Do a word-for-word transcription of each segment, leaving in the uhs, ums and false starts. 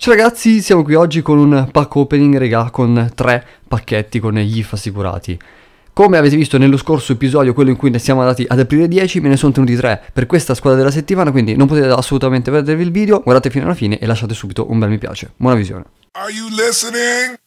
Ciao ragazzi, siamo qui oggi con un pack opening, regà, con tre pacchetti con gli I F assicurati. Come avete visto nello scorso episodio, quello in cui ne siamo andati ad aprire dieci, me ne sono tenuti tre per questa squadra della settimana, quindi non potete assolutamente perdervi il video, guardate fino alla fine e lasciate subito un bel mi piace. Buona visione. Are you listening?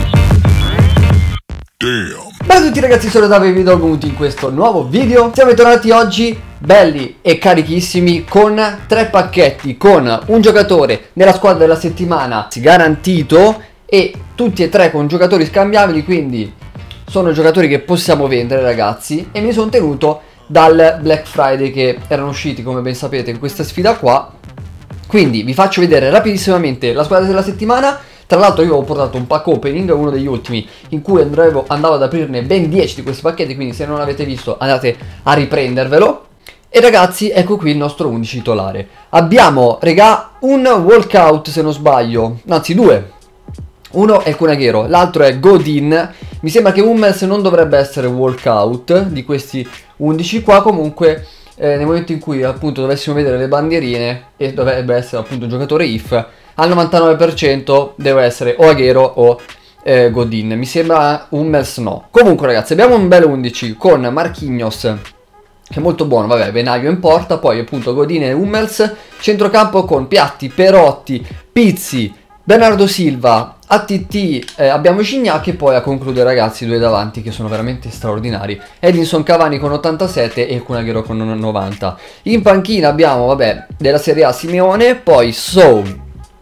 Damn. Ciao a tutti ragazzi, sono Davide e vi do benvenuti in questo nuovo video. Siamo tornati oggi belli e carichissimi con tre pacchetti con un giocatore nella squadra della settimana garantito e tutti e tre con giocatori scambiabili, quindi sono giocatori che possiamo vendere ragazzi, e mi sono tenuto dal Black Friday che erano usciti, come ben sapete, in questa sfida qua. Quindi vi faccio vedere rapidissimamente la squadra della settimana. Tra l'altro io ho portato un pack opening, uno degli ultimi, in cui andavo, andavo ad aprirne ben dieci di questi pacchetti, quindi se non l'avete visto andate a riprendervelo. E ragazzi, ecco qui il nostro undici titolare. Abbiamo, regà, un walkout se non sbaglio, anzi due. Uno è Kunaghero, l'altro è Godin. Mi sembra che Hummels non dovrebbe essere walkout di questi undici qua, comunque eh, nel momento in cui appunto dovessimo vedere le bandierine e dovrebbe essere appunto un giocatore I F, al novantanove per cento deve essere o Aguero o eh, Godin. Mi sembra Hummels no. Comunque ragazzi, abbiamo un bel undici con Marquinhos, che è molto buono, vabbè, Benaglio in porta, poi appunto Godin e Hummels, centrocampo con Piatti, Perotti, Pizzi, Bernardo Silva, A T T, eh, abbiamo Cignac e poi a concludere ragazzi due davanti che sono veramente straordinari, Edinson Cavani con ottantasette e Kunaghero con novanta. In panchina abbiamo, vabbè, della Serie A Simeone, poi Sow,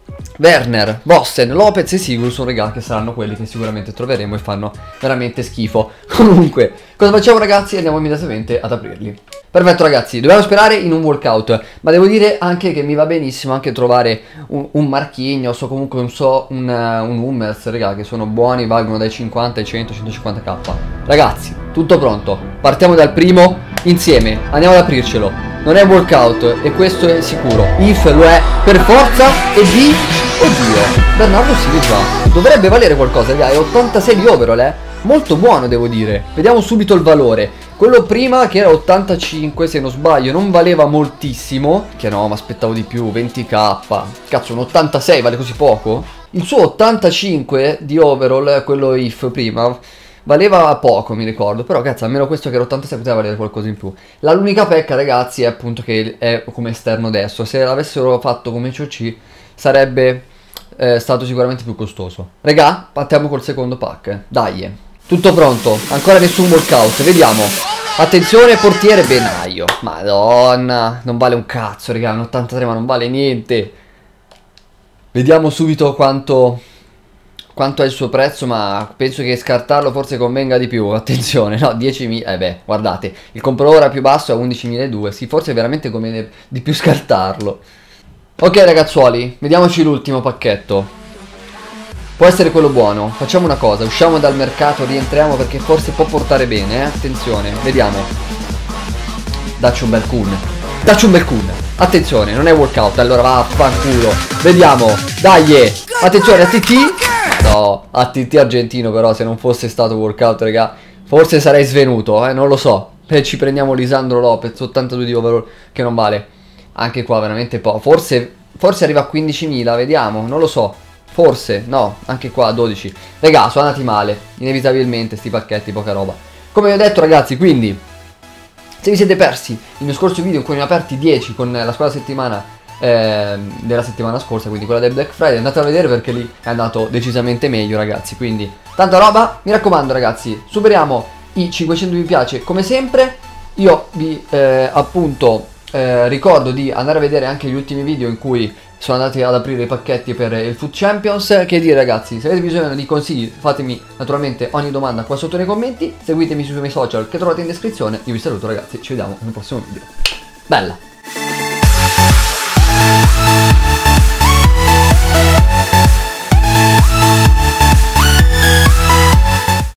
Werner, Vossen, Lopez e Sigurdsson, regà, che saranno quelli che sicuramente troveremo e fanno veramente schifo. Comunque, cosa facciamo ragazzi? Andiamo immediatamente ad aprirli. Perfetto ragazzi, dobbiamo sperare in un walkout, ma devo dire anche che mi va benissimo anche trovare un, un Marquinhos o comunque un, so, un, uh, un Hummels, regà, che sono buoni, valgono dai cinquanta ai cento centocinquanta k. Ragazzi, tutto pronto, partiamo dal primo insieme, andiamo ad aprircelo. Non è un walkout e questo è sicuro. I F lo è per forza e di... Oddio, Bernardo Silva dovrebbe valere qualcosa, ragazzi, è ottantasei di overall, eh. Molto buono devo dire. Vediamo subito il valore. Quello prima che era ottantacinque se non sbaglio non valeva moltissimo. Che no, ma aspettavo di più, venti k. Cazzo, un ottantasei vale così poco? Il suo ottantacinque di overall, quello I F prima, valeva poco mi ricordo. Però cazzo, almeno questo che era ottantasei poteva valere qualcosa in più. L'unica pecca ragazzi è appunto che è come esterno destro. Se l'avessero fatto come C O C sarebbe eh, stato sicuramente più costoso. Regà, partiamo col secondo pack. Dai. Tutto pronto, ancora nessun walkout, vediamo. Attenzione, portiere Benaglio. Madonna, non vale un cazzo, raga, un ottantatré ma non vale niente. Vediamo subito quanto, quanto è il suo prezzo, ma penso che scartarlo forse convenga di più. Attenzione, no, diecimila, eh beh, guardate, il compro ora più basso è undicimiladuecento. Sì, forse veramente conviene di più scartarlo. Ok ragazzuoli, vediamoci l'ultimo pacchetto. Può essere quello buono. Facciamo una cosa, usciamo dal mercato, rientriamo perché forse può portare bene, eh? Attenzione, vediamo. Dacci un bel kun. Dacci un bel kun. Attenzione, non è walkout, allora va a fanculo. Vediamo, dai. Attenzione, A T T. No, A T T argentino, però se non fosse stato walkout, raga, forse sarei svenuto, eh, non lo so. E ci prendiamo Lisandro Lopez, ottantadue di overall, che non vale. Anche qua veramente poco. Forse, forse arriva a quindicimila, vediamo, non lo so. Forse, no, anche qua a dodici. Regà, sono andati male, inevitabilmente sti pacchetti, poca roba. Come vi ho detto ragazzi, quindi se vi siete persi il mio scorso video in cui ne ho aperti dieci con la squadra settimana eh, della settimana scorsa, quindi quella del Black Friday, andate a vedere perché lì è andato decisamente meglio ragazzi. Quindi tanta roba, mi raccomando ragazzi, superiamo i cinquecento mi piace come sempre. Io vi eh, appunto eh, ricordo di andare a vedere anche gli ultimi video in cui sono andati ad aprire i pacchetti per il Foot Champions. Che dire ragazzi, se avete bisogno di consigli fatemi naturalmente ogni domanda qua sotto nei commenti. Seguitemi sui miei social che trovate in descrizione. Io vi saluto ragazzi, ci vediamo nel prossimo video. Bella!